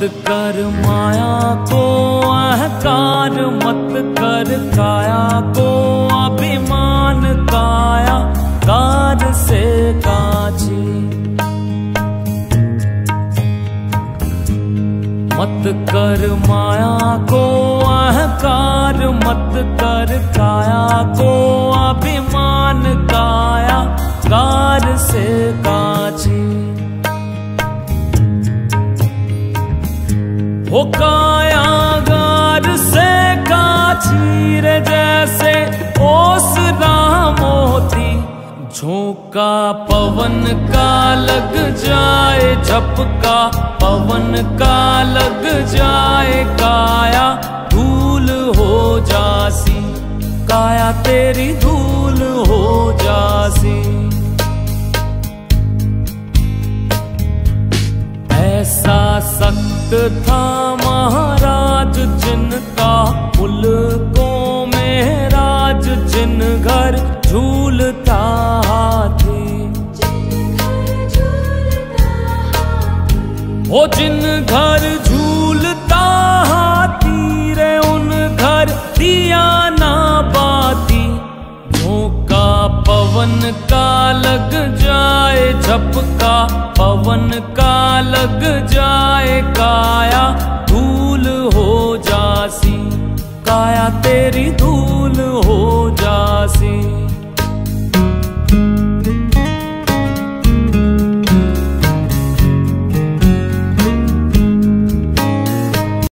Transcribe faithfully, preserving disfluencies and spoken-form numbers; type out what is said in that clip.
कर माया को अहंकार, मत कर काया को अभिमान, काया कार से काछी। मत कर माया को अहंकार, मत कर काया को अभिमान, काया कार से काछी। हो कायागार से काछी रे जैसे ओसरा मोती, झोंका पवन का लग जाए, झपका पवन का लग जाए, काया धूल हो जासी, काया तेरी धूल हो जासी। ऐसा सख्त था महाराज जिनका मुल्कों में राज, जिन घर झूलता हाथी। ओ जिन घर झूलता हाथी रे उन घर दिया ना बाती, झोंका पवन का लग जाए, झपका पवन का लग जाए, काया धूल हो जासी, काया तेरी धूल